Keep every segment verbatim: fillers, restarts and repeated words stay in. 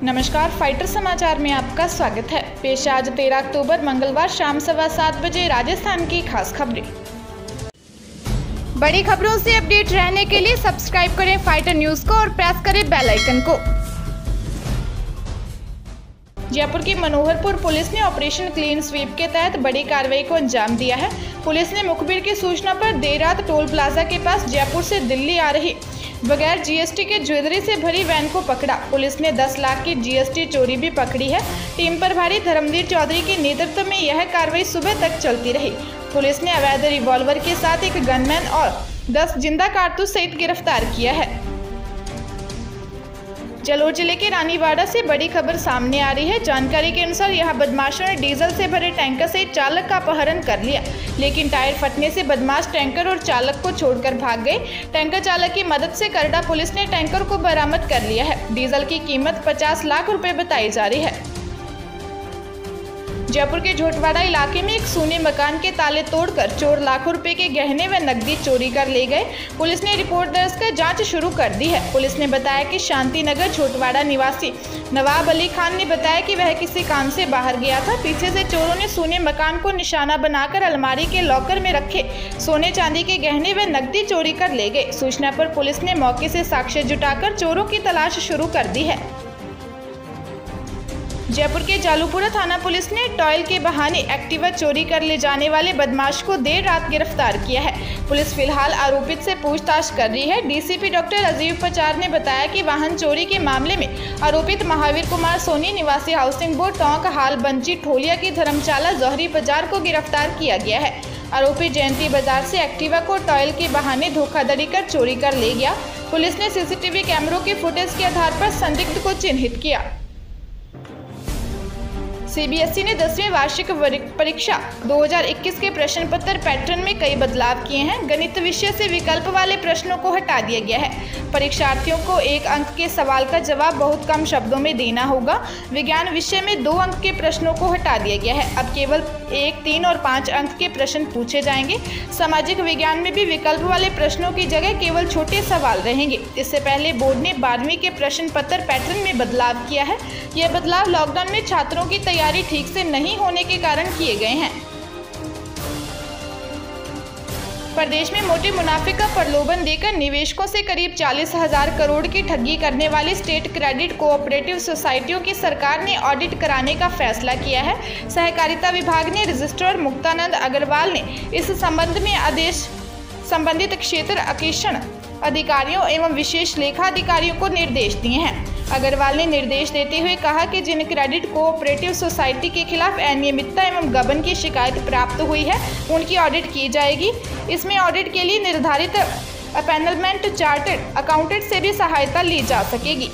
नमस्कार, फाइटर समाचार में आपका स्वागत है। पेश आज तेरह अक्टूबर मंगलवार शाम सवा सात बजे राजस्थान की खास खबरें। बड़ी खबरों से अपडेट रहने के लिए सब्सक्राइब करें फाइटर न्यूज को और प्रेस करें बेल आइकन को। जयपुर की मनोहरपुर पुलिस ने ऑपरेशन क्लीन स्वीप के तहत बड़ी कार्रवाई को अंजाम दिया है। पुलिस ने मुखबिर की सूचना पर देर रात टोल प्लाजा के पास जयपुर से दिल्ली आ रही बगैर जीएसटी के ज्वेलरी से भरी वैन को पकड़ा। पुलिस ने दस लाख की जीएसटी चोरी भी पकड़ी है। टीम प्रभारी धर्मवीर चौधरी के नेतृत्व में यह कार्रवाई सुबह तक चलती रही। पुलिस ने अवैध रिवॉल्वर के साथ एक गनमैन और दस जिंदा कारतूस सहित गिरफ्तार किया है। जालोर जिले के रानीवाड़ा से बड़ी खबर सामने आ रही है। जानकारी के अनुसार यहां बदमाशों ने डीजल से भरे टैंकर से चालक का अपहरण कर लिया, लेकिन टायर फटने से बदमाश टैंकर और चालक को छोड़कर भाग गए। टैंकर चालक की मदद से करडा पुलिस ने टैंकर को बरामद कर लिया है। डीजल की कीमत पचास लाख रुपए बताई जा रही है। जयपुर के झोटवाड़ा इलाके में एक सूने मकान के ताले तोड़कर चोर लाखों रुपए के गहने व नकदी चोरी कर ले गए। पुलिस ने रिपोर्ट दर्ज कर जांच शुरू कर दी है। पुलिस ने बताया कि शांति नगर झोटवाड़ा निवासी नवाब अली खान ने बताया कि वह किसी काम से बाहर गया था। पीछे से चोरों ने सूने मकान को निशाना बनाकर अलमारी के लॉकर में रखे सोने चांदी के गहने व नकदी चोरी कर ले गए। सूचना पर पुलिस ने मौके से साक्ष्य जुटाकर चोरों की तलाश शुरू कर दी है। जयपुर के जालूपुरा थाना पुलिस ने टॉयल के बहाने एक्टिवा चोरी कर ले जाने वाले बदमाश को देर रात गिरफ्तार किया है। पुलिस फिलहाल आरोपित से पूछताछ कर रही है। डीसीपी डॉक्टर राजीव पचार ने बताया कि वाहन चोरी के मामले में आरोपित महावीर कुमार सोनी निवासी हाउसिंग बोर्ड टोंक हाल बंची ठोलिया की धर्मशाला जौहरी बाजार को गिरफ्तार किया गया है। आरोपी जयंती बाजार से एक्टिवा को टॉयल के बहाने धोखाधड़ी कर चोरी कर ले गया। पुलिस ने सीसीटीवी कैमरों के फुटेज के आधार पर संदिग्ध को चिन्हित किया। सीबीएसई ने दसवीं वार्षिक परीक्षा दो हज़ार इक्कीस के प्रश्न पत्र पैटर्न में कई बदलाव किए हैं। गणित विषय से विकल्प वाले प्रश्नों को हटा दिया गया है। परीक्षार्थियों को एक अंक के सवाल का जवाब बहुत कम शब्दों में देना होगा। विज्ञान विषय में दो अंक के प्रश्नों को हटा दिया गया है। अब केवल एक, तीन और पाँच अंक के प्रश्न पूछे जाएंगे। सामाजिक विज्ञान में भी विकल्प वाले प्रश्नों की जगह केवल छोटे सवाल रहेंगे। इससे पहले बोर्ड ने बारहवीं के प्रश्न पत्र पैटर्न में बदलाव किया है। यह बदलाव लॉकडाउन में छात्रों की तैयारी ठीक से नहीं होने के कारण किए गए हैं। प्रदेश में मोटे मुनाफे का प्रलोभन देकर निवेशकों से करीब चालीस हजार करोड़ की ठगी करने वाली स्टेट क्रेडिट कोऑपरेटिव सोसाइटियों की सरकार ने ऑडिट कराने का फैसला किया है। सहकारिता विभाग ने रजिस्ट्रार मुक्तानंद अग्रवाल ने इस संबंध में आदेश संबंधित क्षेत्र अकेक्षण अधिकारियों एवं विशेष लेखा अधिकारियों को निर्देश दिए हैं। अग्रवाल ने निर्देश देते हुए कहा कि जिन क्रेडिट कोऑपरेटिव सोसाइटी के खिलाफ अनियमितता एवं गबन की शिकायत प्राप्त हुई है उनकी ऑडिट की जाएगी। इसमें ऑडिट के लिए निर्धारित अपैनलमेंट चार्टर्ड अकाउंटेंट से भी सहायता ली जा सकेगी।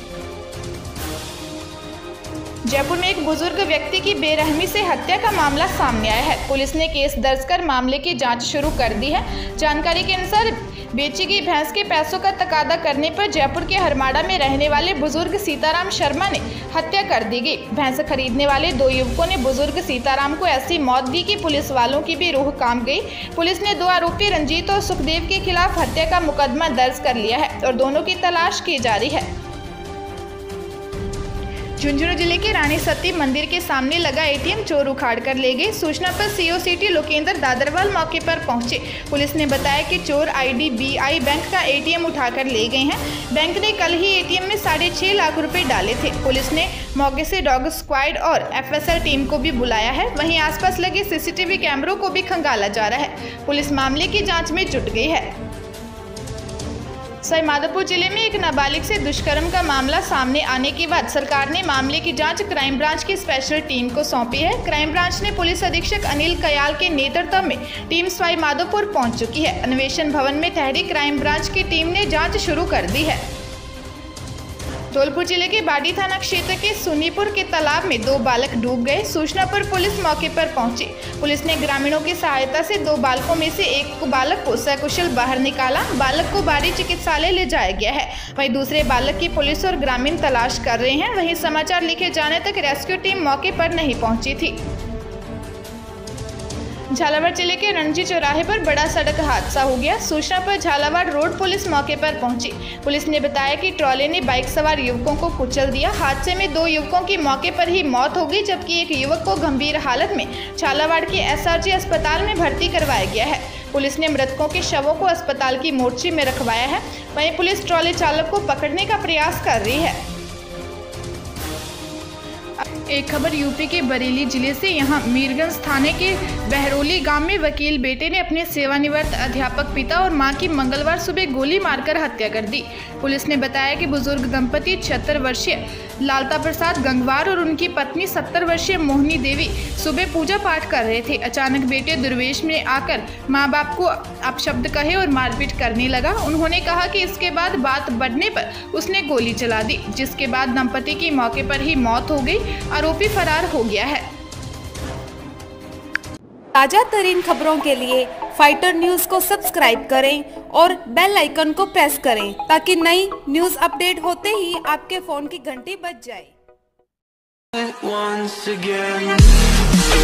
जयपुर में एक बुजुर्ग व्यक्ति की बेरहमी से हत्या का मामला सामने आया है। पुलिस ने केस दर्ज कर मामले की जांच शुरू कर दी है। जानकारी के अनुसार बेची गई भैंस के पैसों का तकादा करने पर जयपुर के हरमाड़ा में रहने वाले बुजुर्ग सीताराम शर्मा ने हत्या कर दी गई। भैंस खरीदने वाले दो युवकों ने बुजुर्ग सीताराम को ऐसी मौत दी कि पुलिस वालों की भी रूह कांप गई। पुलिस ने दो आरोपी रंजीत और सुखदेव के खिलाफ हत्या का मुकदमा दर्ज कर लिया है और दोनों की तलाश की जा रही है। झुंझुनू जिले के रानी सती मंदिर के सामने लगा एटीएम चोर उखाड़ कर ले गए। सूचना पर सीओ सिटी लोकेंद्र दादरवाल मौके पर पहुंचे। पुलिस ने बताया कि चोर आईडीबीआई बैंक का एटीएम उठाकर ले गए हैं। बैंक ने कल ही एटीएम में साढ़े छह लाख रुपए डाले थे। पुलिस ने मौके से डॉग स्क्वाड और एफएसएल टीम को भी बुलाया है। वहीं आसपास लगे सीसीटीवी कैमरों को भी खंगाला जा रहा है। पुलिस मामले की जाँच में जुट गई है। सवाईमाधोपुर जिले में एक नाबालिग से दुष्कर्म का मामला सामने आने के बाद सरकार ने मामले की जांच क्राइम ब्रांच की स्पेशल टीम को सौंपी है। क्राइम ब्रांच ने पुलिस अधीक्षक अनिल कयाल के नेतृत्व में टीम सवाईमाधोपुर पहुंच चुकी है। अन्वेषण भवन में ठहरी क्राइम ब्रांच की टीम ने जांच शुरू कर दी है। धौलपुर जिले के बाडी थाना क्षेत्र के सुनीपुर के तालाब में दो बालक डूब गए। सूचना पर पुलिस मौके पर पहुंची। पुलिस ने ग्रामीणों की सहायता से दो बालकों में से एक बालक को सकुशल बाहर निकाला। बालक को बाडी चिकित्सालय ले जाया गया है। वहीं दूसरे बालक की पुलिस और ग्रामीण तलाश कर रहे हैं। वहीं समाचार लिखे जाने तक रेस्क्यू टीम मौके पर नहीं पहुंची थी। झालावाड़ जिले के रणजी चौराहे पर बड़ा सड़क हादसा हो गया। सूचना पर झालावाड़ रोड पुलिस मौके पर पहुंची। पुलिस ने बताया कि ट्रॉले ने बाइक सवार युवकों को कुचल दिया। हादसे में दो युवकों की मौके पर ही मौत हो गई, जबकि एक युवक को गंभीर हालत में झालावाड़ के एसआरजी अस्पताल में भर्ती करवाया गया है। पुलिस ने मृतकों के शवों को अस्पताल की मोर्चरी में रखवाया है। वहीं पुलिस ट्रॉले चालक को पकड़ने का प्रयास कर रही है। एक खबर यूपी के बरेली जिले से। यहां मीरगंज थाने के बहरोली गांव में वकील बेटे ने अपने सेवानिवृत्त अध्यापक पिता और मां की मंगलवार सुबह गोली मारकर हत्या कर दी। पुलिस ने बताया कि बुजुर्ग दंपति छिहत्तर वर्षीय लालता प्रसाद गंगवार और उनकी पत्नी सत्तर वर्षीय मोहिनी देवी सुबह पूजा पाठ कर रहे थे। अचानक बेटे दुर्वेश में आकर माँ बाप को अपशब्द कहे और मारपीट करने लगा। उन्होंने कहा कि इसके बाद बात बढ़ने पर उसने गोली चला दी, जिसके बाद दंपति की मौके पर ही मौत हो गई। आरोपी फरार हो गया है। ताजा तरीन खबरों के लिए फाइटर न्यूज को सब्सक्राइब करें और बेल आइकन को प्रेस करें ताकि नई न्यूज अपडेट होते ही आपके फोन की घंटी बज जाए।